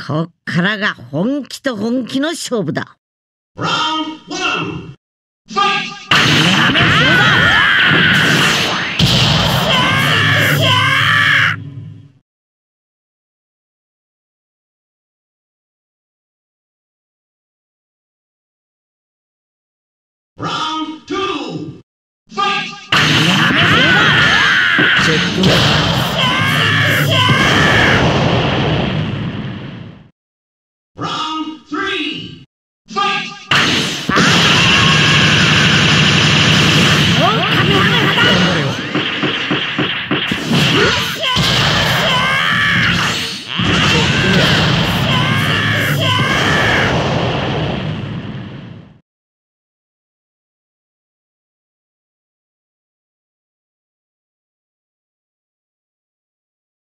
こっからが本気と本気の勝負だ。 Round one, fight! やめそうだ。 Round two, fight! やめそうだ。チェックメイト。